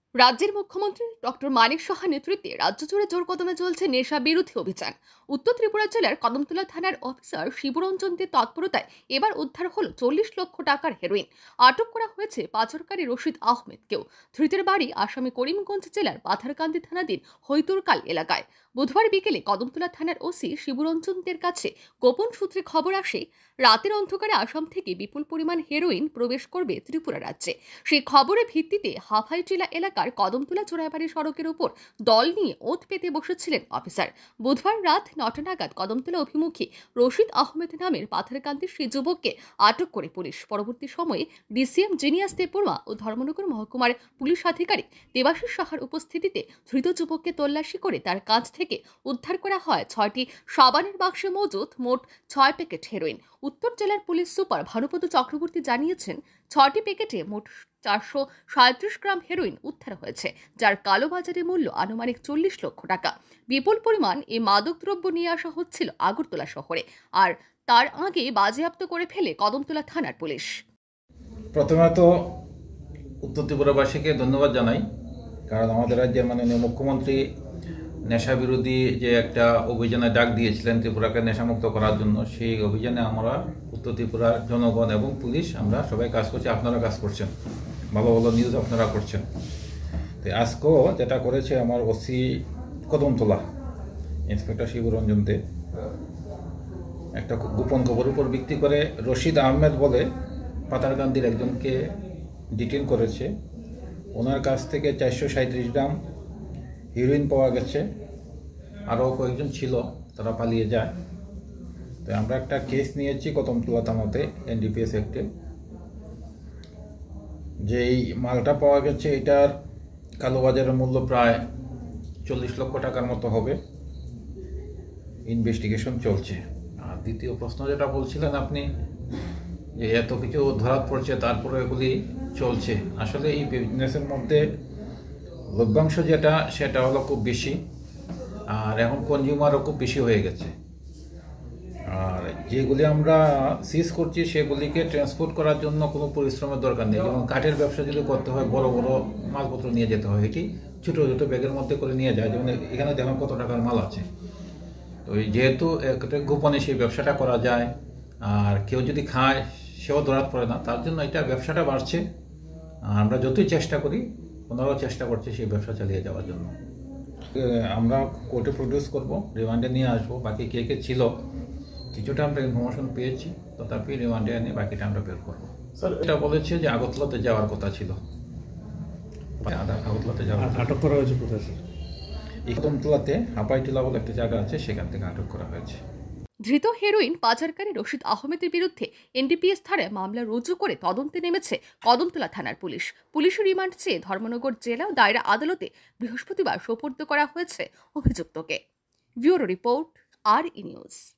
রাজ্যের মুখ্যমন্ত্রী ডক্টর মানিক সাহা নেতৃত্বে রাজ্য জুড়ে জোর কদমে চলছে নেশা বিরোধী অভিযান। উত্তর ত্রিপুরা জেলার কদমতলা থানার অফিসার শিবরঞ্জন দে তৎপরতায় এবার উদ্ধার হলো 40 লক্ষ টাকার হেরোইন। আটক করা হয়েছে পাচারকারী রশিদ আহমেদকেও। ধৃতের বাড়ি আসামি করিমগঞ্জ জেলার পাথারকান্দি থানাধীন হৈতুরকাল এলাকায়। বুধবার বিকেলে কদমতলা থানার ওসি শিবরঞ্জন দের কাছে গোপন সূত্রে খবর আসে, রাতের অন্ধকারে আসাম থেকে বিপুল পরিমাণ হেরোইন প্রবেশ করবে ত্রিপুরা রাজ্যে। সেই খবরের ভিত্তিতে হাফাইটিলা এলাকার কদমতলা চোরাইবাড়ি সড়কের উপর দল নিয়ে ওঁত পেতে বসেছিলেন অফিসার। বুধবার রাত 9টা নাগাদ কদমতলা অভিমুখী রশিদ আহমেদ নামের পাথারকান্দির সেই যুবককে আটক করে পুলিশ। পরবর্তী সময়ে ডিসিএম জিনিয়াস দেববর্মা ও ধর্মনগর মহকুমার পুলিশ আধিকারিক দেবাশিস সাহার উপস্থিতিতে ধৃত যুবককে তল্লাশি করে তার কাছ থেকে উদ্ধার করা হয় 6টি সাবানের বাক্সে মজুত মোট 6 প্যাকেট হেরোইন। উত্তর জেলার পুলিশ সুপার ভানুপদ চক্রবর্তী জানিয়েছেন, 6টি প্যাকেটে মোট 437 গ্রাম হেরোইন উদ্ধার হয়েছে, যার কালোবাজারে মূল্য আনুমানিক 40 লক্ষ টাকা। বিপুল পরিমাণ এই মাদকদ্রব্য নিয়ে আসা হচ্ছিল আগরতলা শহরে, আর তার আগে বাজেয়াপ্ত করে ফেলে কদমতলা থানার পুলিশ। প্রথমত উত্তর ত্রিপুরাবাসীকে ধন্যবাদ জানাই, কারণ আমাদের রাজ্যের মাননীয় মুখ্যমন্ত্রী নেশা বিরোধী যে একটা অভিযানে ডাক দিয়েছিলেন ত্রিপুরাকে নেশামুক্ত করার জন্য, সেই অভিযানে আমরা উত্তর ত্রিপুরার জনগণ এবং পুলিশ আমরা সবাই কাজ করছি। আপনারা কাজ করছেন, ভালো ভালো নিউজ আপনারা করছেন। তো আজকেও যেটা করেছে আমার ওসি কদমতলা ইন্সপেক্টর শিবরঞ্জন দে, একটা গোপন খবরের উপর ভিত্তি করে রশিদ আহমেদ বলে পাতারকান্দির একজনকে ডিটেইন করেছে। ওনার কাছ থেকে 437 গ্রাম হিরোইন পাওয়া গেছে। আরও কয়েকজন ছিল, তারা পালিয়ে যায়। তো আমরা একটা কেস নিয়েছি কদমতলা থানাতে এনডিপিএস অ্যাক্টে। যেই মালটা পাওয়া গেছে এটার কালোবাজারের মূল্য প্রায় 40 লক্ষ টাকার মতো হবে। ইনভেস্টিগেশন চলছে। আর দ্বিতীয় প্রশ্ন যেটা বলছিলেন আপনি, যে এত কিছু ধরা পড়ছে তারপরে এগুলি চলছে, আসলে এই বিজনেসের মধ্যে লভ্যাংশ যেটা সেটা হলো খুব বেশি, আর এখন কনজিউমারও খুব বেশি হয়ে গেছে। আর যেগুলি আমরা সিজ করছি সেগুলিকে ট্রান্সপোর্ট করার জন্য কোনো পরিশ্রমের দরকার নেই। যেমন কাঠের ব্যবসা যদি করতে হয়, বড় বড় মালপত্র নিয়ে যেতে হয়, এটি ছোটো ছোটো ব্যাগের মধ্যে করে নিয়ে যায়। যেমন এখানে দেখুন কত টাকার মাল আছে। তো যেহেতু একটা গোপনে সেই ব্যবসাটা করা যায়, আর কেউ যদি খায় সেও ধরাত পড়ে না, তার জন্য এটা ব্যবসাটা বাড়ছে। আমরা যতই চেষ্টা করি, ওনারাও চেষ্টা করছে সেই ব্যবসা চালিয়ে যাওয়ার জন্য। আমরা কোর্টে প্রডিউস করব, রিমান্ডে নিয়ে আসবো। বাকি কে কে ছিল কিছুটা আমরা ইনফরমেশন পেয়েছি, তথাপি রিমান্ডে এনে বাকিটা আমরা বের করবো। স্যার এটা বলেছে যে আগরতলাতে যাওয়ার কথা ছিল। আগরতলাতে যাওয়ার আটক করা হয়েছে কোথায় স্যার? কদমতলাতে হাপাইটিলা বলে একটা জায়গা আছে, সেখান থেকে আটক করা হয়েছে। ধৃত হেরোইন পাচারকারী রশিদ আহমেদের বিরুদ্ধে এনডিপিএস ধারায় মামলা রুজু করে তদন্তে নেমেছে কদমতলা থানার পুলিশ। পুলিশের রিমান্ড চেয়ে ধর্মনগর জেলা ও দায়রা আদালতে বৃহস্পতিবার সোপর্দ করা হয়েছে অভিযুক্তকে। Bureau report, RE news.